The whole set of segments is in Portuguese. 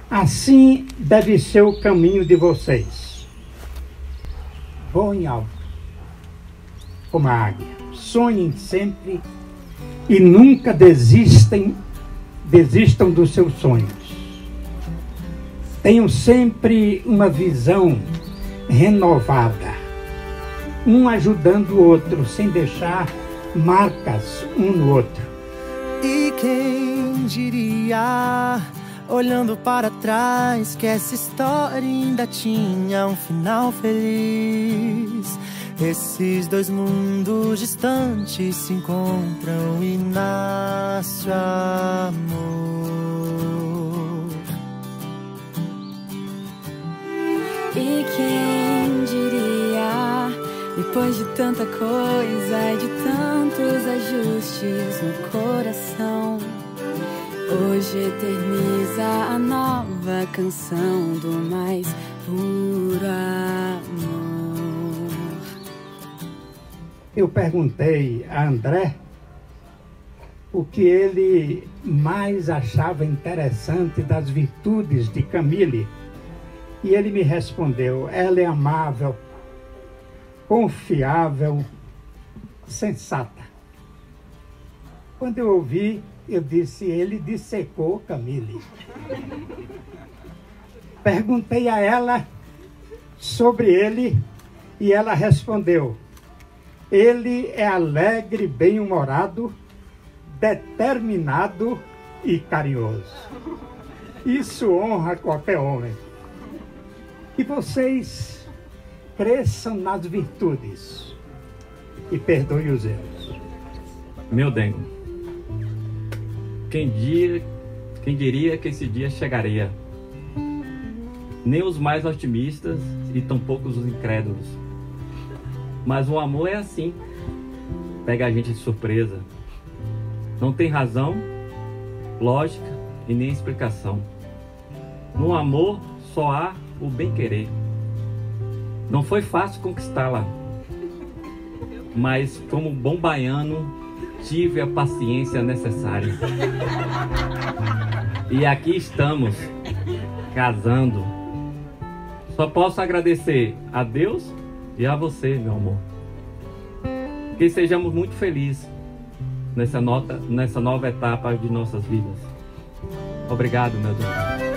Assim deve ser o caminho de vocês. Voem alto, como a águia. Sonhem sempre e nunca desistam dos seus sonhos. Tenham sempre uma visão renovada, um ajudando o outro, sem deixar marcas um no outro. E quem diria, olhando para trás, que essa história ainda tinha um final feliz. Esses dois mundos distantes se encontram e nasce o amor. E quem diria, depois de tanta coisa e de tantos ajustes no coração, hoje eterniza a nova canção do mais puro amor. Eu perguntei a André o que ele mais achava interessante das virtudes de Camille. E ele me respondeu: ela é amável, confiável, sensata. Quando eu ouvi, eu disse: ele dissecou Camille. Perguntei a ela sobre ele e ela respondeu: ele é alegre, bem-humorado, determinado e carinhoso. Isso honra qualquer homem. Que vocês cresçam nas virtudes e perdoem os erros. Meu Dengo, quem diria que esse dia chegaria? Nem os mais otimistas e tampouco os incrédulos. Mas o amor é assim, pega a gente de surpresa. Não tem razão, lógica e nem explicação. No amor só há o bem-querer. Não foi fácil conquistá-la, mas como bom baiano tive a paciência necessária. E aqui estamos, casando. Só posso agradecer a Deus e a você, meu amor. Que sejamos muito felizes nessa nova etapa de nossas vidas. Obrigado, meu Deus.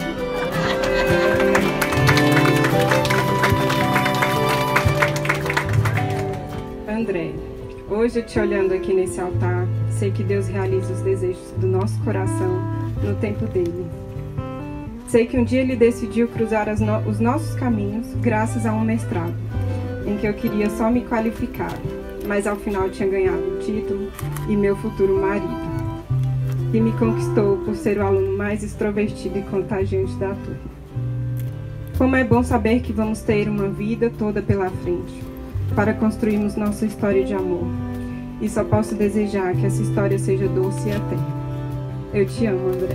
André, hoje te olhando aqui nesse altar, sei que Deus realiza os desejos do nosso coração no tempo dele. Sei que um dia ele decidiu cruzar os nossos caminhos graças a um mestrado, em que eu queria só me qualificar, mas ao final tinha ganhado o título e meu futuro marido, que me conquistou por ser o aluno mais extrovertido e contagiante da turma. Como é bom saber que vamos ter uma vida toda pela frente, para construirmos nossa história de amor. E só posso desejar que essa história seja doce e eterna. Eu te amo, André.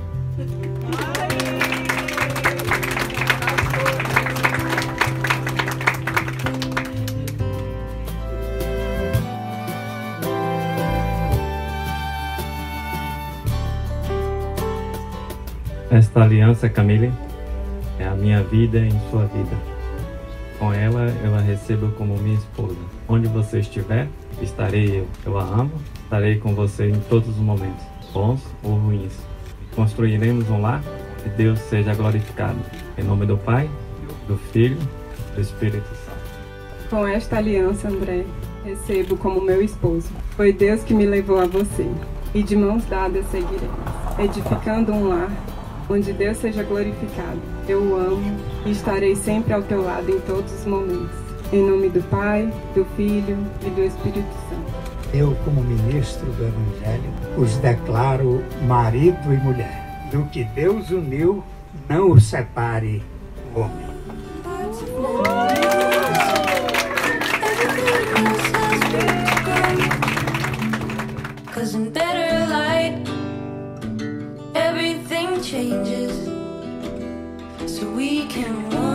Esta aliança, Camille, é a minha vida em sua vida. Com ela, eu a recebo como minha esposa. Onde você estiver, estarei eu. Eu a amo, estarei com você em todos os momentos, bons ou ruins. Construiremos um lar e Deus seja glorificado. Em nome do Pai, do Filho e do Espírito Santo. Com esta aliança, André, recebo como meu esposo. Foi Deus que me levou a você. E de mãos dadas seguiremos, edificando um lar onde Deus seja glorificado. Eu o amo e estarei sempre ao teu lado em todos os momentos. Em nome do Pai, do Filho e do Espírito Santo. Eu, como ministro do Evangelho, os declaro marido e mulher. Do que Deus uniu, não o separe o homem. Changes so we can